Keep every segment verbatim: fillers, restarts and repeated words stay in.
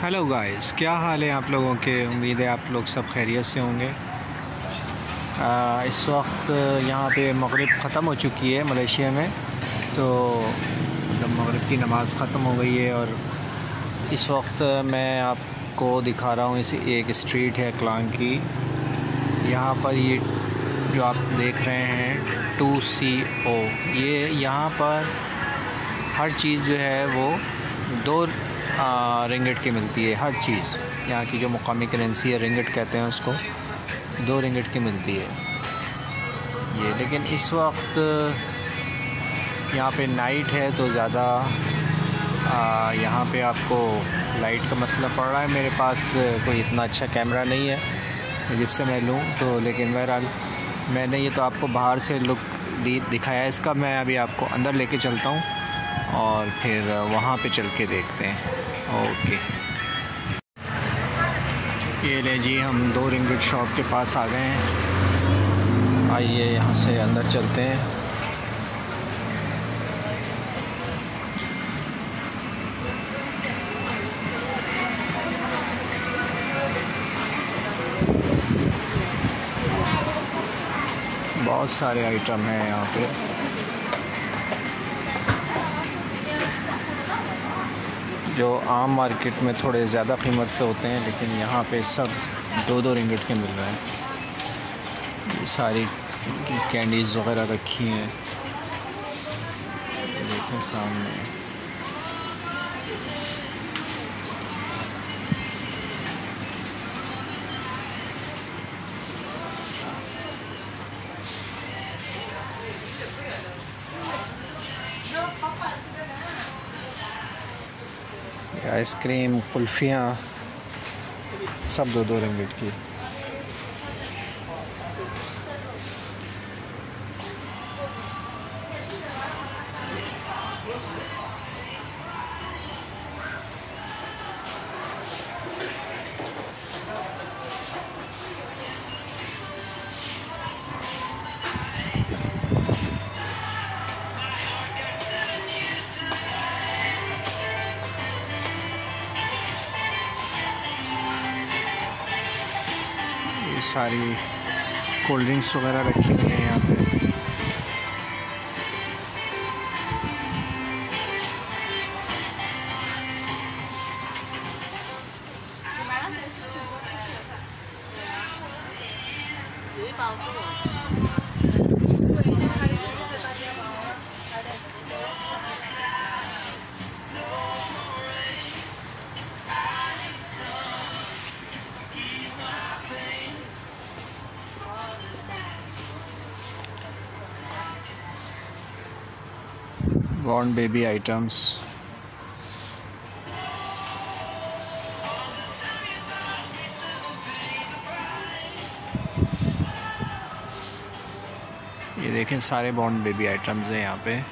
Hello guys, क्या हाल है आप लोगों के। उम्मीद है आप लोग सब खैरियत से होंगे। आ, इस वक्त यहाँ पे मगरिब ख़त्म हो चुकी है मलेशिया में। तो मतलब मगरिब की नमाज़ ख़त्म हो गई है और इस वक्त मैं आपको दिखा रहा हूँ इस एक स्ट्रीट है क्लांग की। यहाँ पर ये जो आप देख रहे हैं टू सी ओ, ये यहाँ पर हर चीज़ जो है वो दो रिंगिट की मिलती है। हर चीज़ यहाँ की जो मुकामी करेंसी है रिंगिट कहते हैं उसको, दो रिंगिट की मिलती है ये। लेकिन इस वक्त यहाँ पे नाइट है तो ज़्यादा यहाँ पे आपको लाइट का मसला पड़ रहा है। मेरे पास कोई इतना अच्छा कैमरा नहीं है जिससे मैं लूँ तो, लेकिन बहरहाल मैंने ये तो आपको बाहर से लुक दिखाया है इसका। मैं अभी आपको अंदर लेके चलता हूँ और फिर वहाँ पे चल के देखते हैं। ओके, ये ले जी, हम दो रिंगिट शॉप के पास आ गए हैं। आइए यहाँ से अंदर चलते हैं। बहुत सारे आइटम हैं यहाँ पे। जो आम मार्केट में थोड़े ज़्यादा कीमत से होते हैं, लेकिन यहाँ पे सब दो दो रिंगिट के मिल रहे हैं। ये सारी कैंडीज़ वगैरह रखी हैं, देखें सामने। आइसक्रीम, कुल्फ़ियाँ सब दो दो रिंगिट की। सारी कोल्ड ड्रिंक्स वगैरह रखी हुई हैं यहाँ पे। बॉर्न बेबी आइटम्स, ये देखें सारे बॉर्न बेबी आइटम्स हैं यहाँ पे।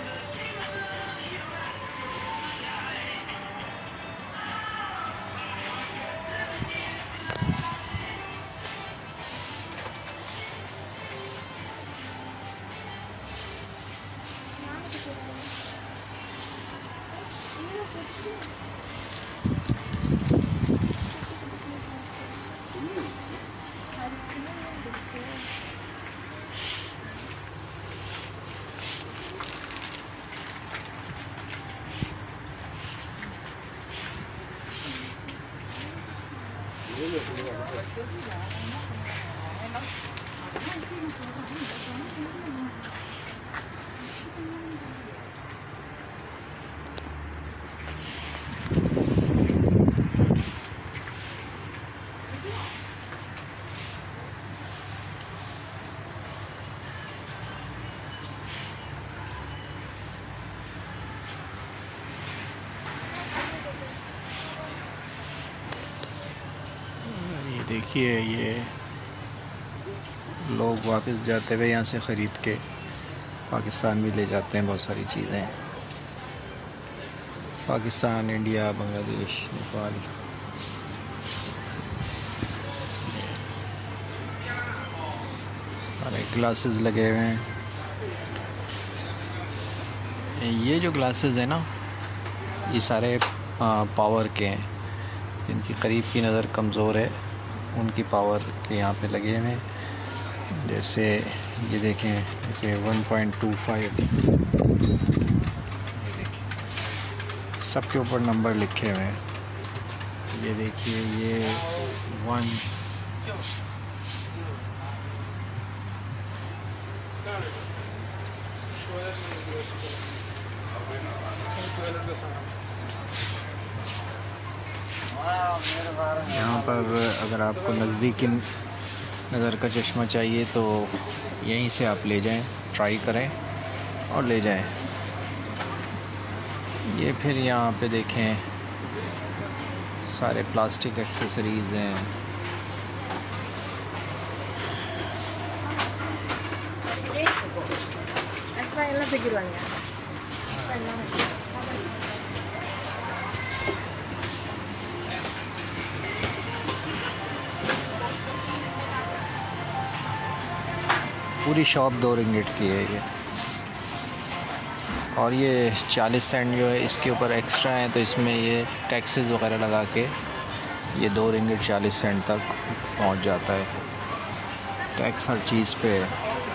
देखिए ये लोग वापस जाते हुए यहाँ से ख़रीद के पाकिस्तान भी ले जाते हैं बहुत सारी चीज़ें। पाकिस्तान, इंडिया, बांग्लादेश, नेपाल। सारे ग्लासेस लगे हुए हैं। ये जो ग्लासेस हैं ना, ये सारे पावर के हैं। जिनकी करीब की नज़र कमज़ोर है उनकी पावर के यहाँ पे लगे हुए हैं। जैसे ये देखें, जैसे वन पॉइंट टू फाइव, ये देखिए सबके ऊपर नंबर लिखे हुए हैं। ये देखिए ये वन यहाँ पर अगर आपको नज़दीकी नज़र का चश्मा चाहिए तो यहीं से आप ले जाएं, ट्राई करें और ले जाएं। ये फिर यहाँ पे देखें सारे प्लास्टिक एक्सेसरीज़ हैं। पूरी शॉप दो रिंगिट की है ये, और ये चालीस सेंट जो है इसके ऊपर एक्स्ट्रा है, तो इसमें ये टैक्सेस वगैरह लगा के ये दो रिंगिट चालीस सेंट तक पहुंच जाता है। टैक्स हर चीज़ पे है।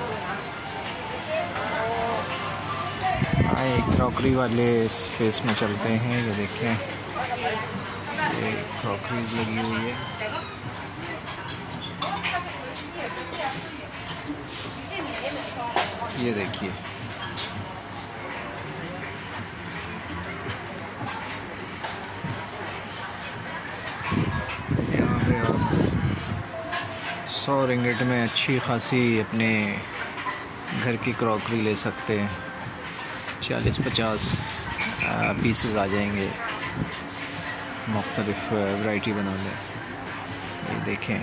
आए क्रॉकरी वाले स्पेस में चलते हैं। ये देखें ये क्रॉकरीज लगी हुई है। ये देखिए यहाँ पे आप सौ रिंगिट में अच्छी खासी अपने घर की क्रॉकरी ले सकते हैं। चालीस पचास पीसेस आ जाएंगे, मुख्तलिफ वैरायटी बना लें। ये देखें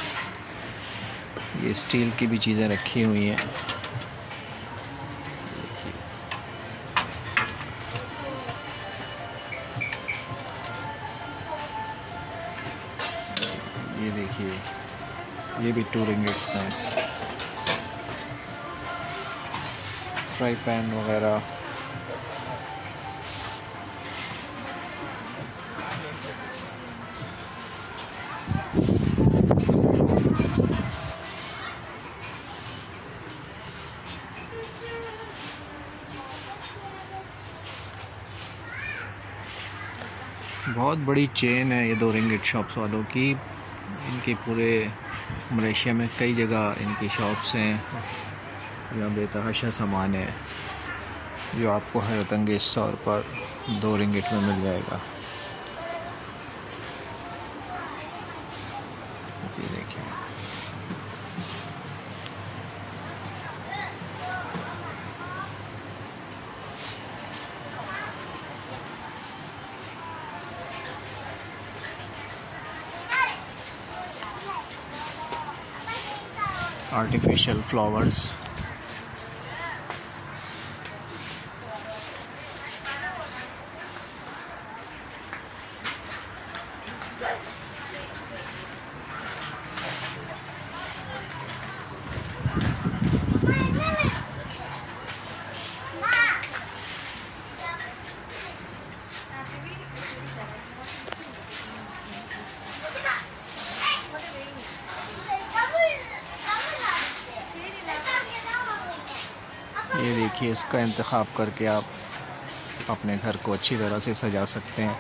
ये स्टील की भी चीज़ें रखी हुई हैं। ये देखिए ये भी टू रिंगिट्स में फ्राई पैन वगैरह। बहुत बड़ी चेन है ये दो रिंगिट शॉप्स वालों की। इनके पूरे मलेशिया में कई जगह इनकी शॉप्स हैं। यहाँ बेतहाशा सामान है जो आपको हैरत अंगेज़ तौर पर दो रिंगिट में मिल जाएगा। ये देखिए आर्टिफिशियल फ्लावर्स। ये देखिए इसका इंतखाब करके आप अपने घर को अच्छी तरह से सजा सकते हैं।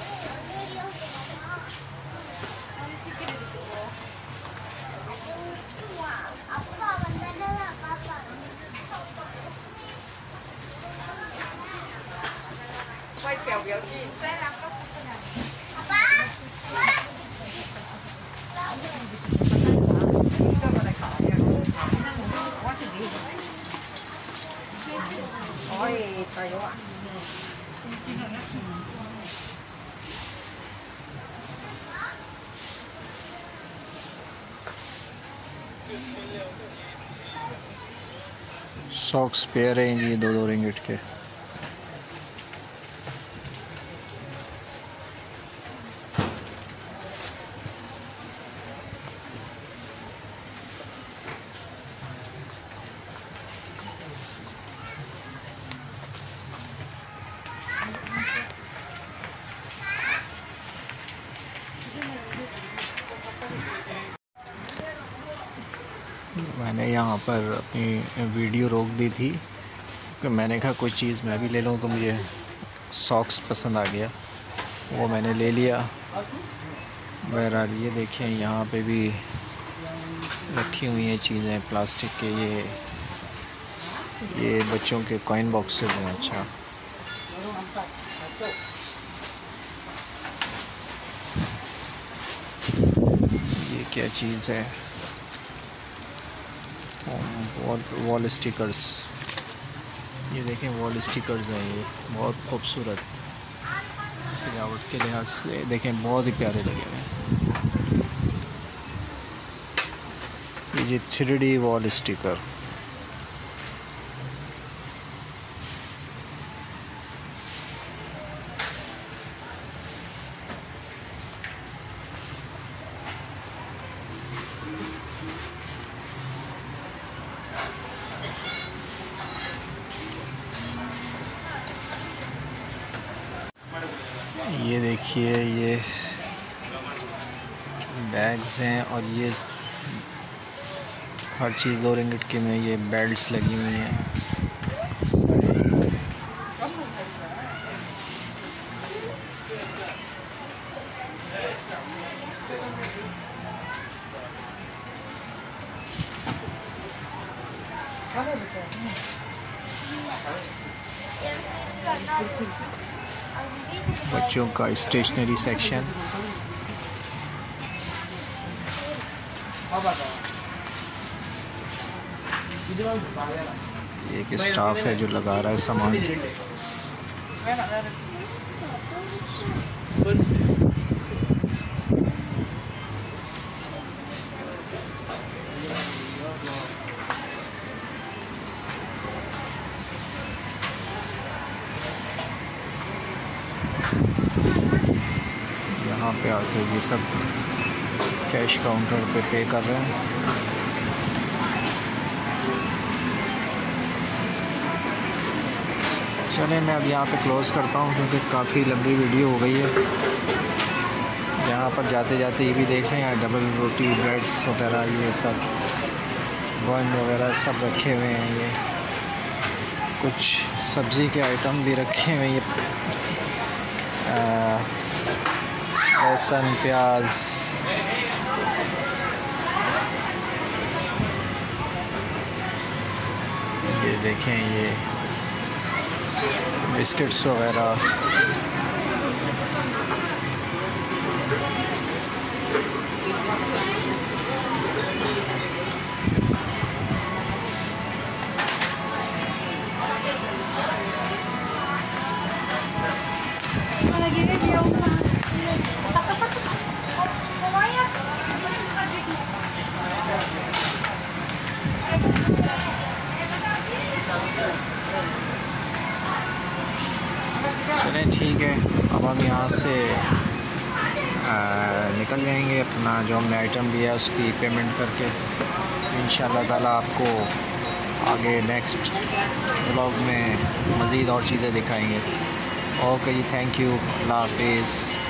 सॉक्स पेयर हैं ये दो दो रिंगिट के। मैंने यहाँ पर अपनी वीडियो रोक दी थी कि मैंने कहा कोई चीज़ मैं भी ले लूँ, तो मुझे सॉक्स पसंद आ गया, वो मैंने ले लिया। बहरहाल ये देखें यहाँ पे भी रखी हुई हैं चीज़ें प्लास्टिक के। ये ये बच्चों के कॉइन बॉक्सेस हैं। अच्छा, ये क्या चीज़ है? Wall wall stickers. ये देखें वॉल स्टिकर्स हैं, ये बहुत खूबसूरत सजावट के लिहाज से देखें बहुत ही प्यारे लगे हुए हैं। ये जी थ्री डी वॉल स्टिकर। ये देखिए ये बैग्स हैं और ये हर चीज़ दो रिंगिट के में ये बेल्ट्स लगी हुई हैं। बच्चों का स्टेशनरी सेक्शन। एक स्टाफ है जो लगा रहा है सामान। यहाँ पे आके ये सब कैश काउंटर पे पे कर रहे हैं। चलें मैं अब यहाँ पे क्लोज़ करता हूँ क्योंकि काफ़ी लंबी वीडियो हो गई है। यहाँ पर जाते जाते ये भी देख लें, यहाँ डबल रोटी ब्रेड्स वगैरह ये सब बन वगैरह सब रखे हुए हैं। ये कुछ सब्ज़ी के आइटम भी रखे हुए हैं। ये लहसुन प्याज, ये देखें ये बिस्किट्स वगैरह। चलें ठीक है, अब हम यहाँ से आ, निकल जाएंगे। अपना जो हमने आइटम लिया है उसकी पेमेंट करके इंशाअल्लाह ताला आपको आगे नेक्स्ट व्लॉग में मज़ीद और चीज़ें दिखाएंगे। ओके जी, थैंक यू, अल्लाह हाफिज़।